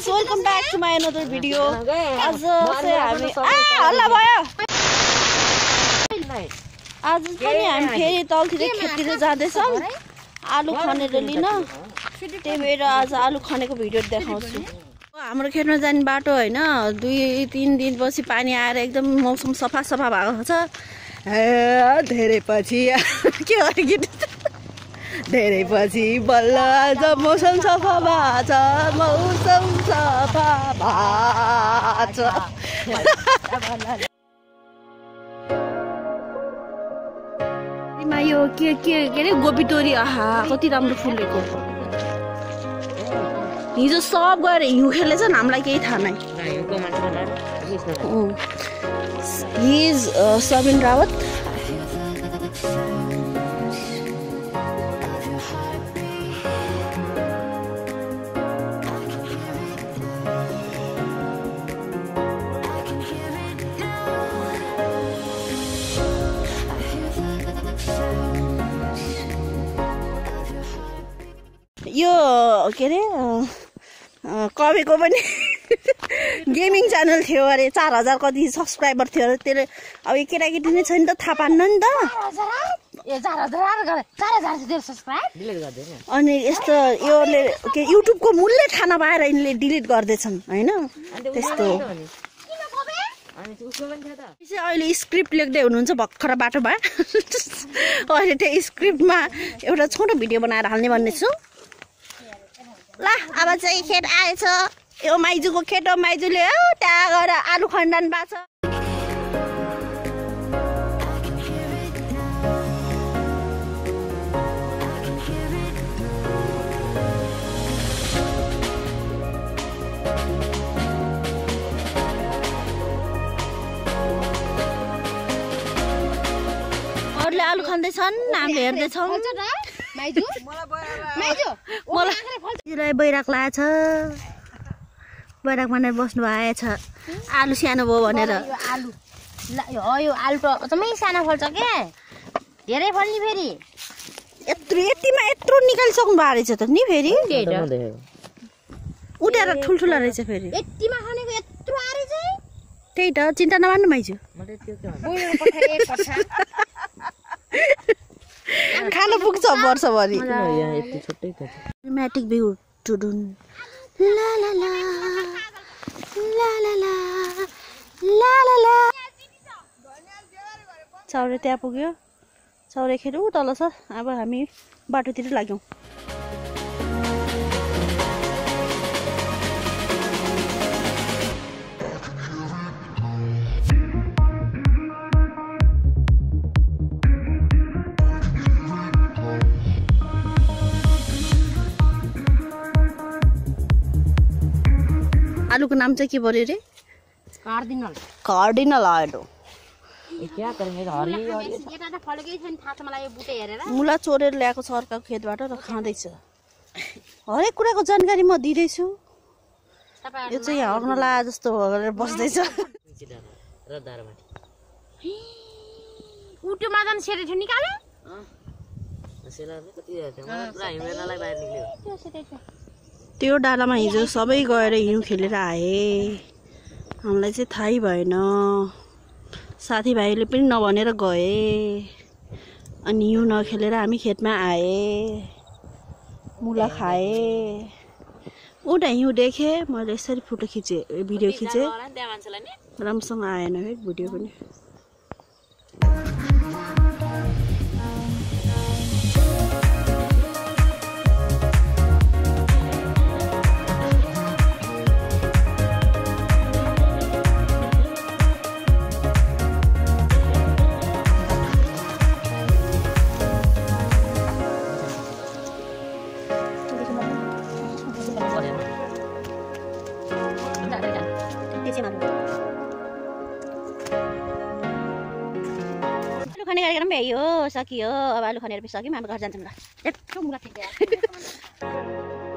Welcome back to my another video. आज चाहिँ हामी हल्ला भयो। आज पनि हामी फेरि तलतिर खेततिर जाँदैछौँ आलु खनेर लिन। त्यही भएर आज आलु खनेको भिडियो देखाउँछु। हाम्रो खेतमा जाने बाटो होइन, 2-3 दिनपछि पानी आएर एकदम मौसम सफा भएको छ। धेरै पछि के अरे गीत, धेरै पछि बल्ल आज मौसम सफा भएको छ, मौसम सफा भएको छ। यो के अरे गोबीतोरी, आहा कति राम्रो फुलेको। हिजो सब गएर हिउँ खेलेछ, हामीलाई केही थाहा नै। हिज सबिन रावत। यो के अरे कविको पनि गेमिङ च्यानल थियो अरे, 4000 कति सब्सक्राइबर थियो अरे। त्यसले अब यो केटाकेटी नै छैन त, थाहा पान्न नि त। अनि यस्तो योले के युट्युबको मूल्य थाहा नपाएर यिनले डिलिट गर्दैछन् होइन, त्यस्तो। अहिले स्क्रिप्ट लेख्दै हुनुहुन्छ भर्खर बाटोमा। अहिले त्यो स्क्रिप्टमा एउटा छोटो भिडियो बनाएर हाल्ने भन्ने छु। ल अब चाहिँ खेत आएछ, यो माइजूको खेत हो। माइजूले त्यहाँ गएर आलु खन्दान भएको छ। अरूले आलु खन्दैछन्, हामीले हेर्दैछौँ। मलाई बैराग लागेछ, बैराग भनेर बस्नु भएछ। आलु सानो भयो भनेर। आलु यो आलु त एकदमै सानो फल्छ के, धेरै फल्ने फेरि। यतिमा यत्रो निकालिसक्नु भएको रहेछ त नि फेरि। उठाएर ठुल्ठुला रहेछ फेरि। यतिमा खानेको यत्रो आरे चाहिँ। त्यही त, चिन्ता नमान्नु माइजू। खान पुग्छ वर्षभरि। म्याटिक भ्यू टुडुन ला ला ला ला ला ला ला ला ला। चौरे त्यहाँ पुग्यो, चौरे खेर ऊ तल छ। अब हामी बाटोतिर लाग्यौँ। आलुको नाम चाहिँ के पर्यो रे? कार्डिनल। कार्डिनल आलु। मुला चोरेर ल्याएको छ अर्काको खेतबाट र खाँदैछ। हरेक कुराको जानकारी म दिँदैछु। यो चाहिँ हर्न ला जस्तो गरेर बस्दैछ। त्यो डालामा हिजो सबै गएर हिउँ खेलेर आए, हामीलाई चाहिँ थाहै भएन। साथीभाइले पनि नभनेर गए, अनि हिउँ नखेलेर हामी खेतमा आए, मुला खाए। उता हिउँ देखेँ, मैले यसरी फोटो खिचेँ, भिडियो खिचेँ। राम्रोसँग आएन है भिडियो पनि। आलु खने कार्यक्रम भ्याइयो, सकियो। अब आलु खनेर पनि सक्यौँ, हाम्रो घर जान्छौँ ल।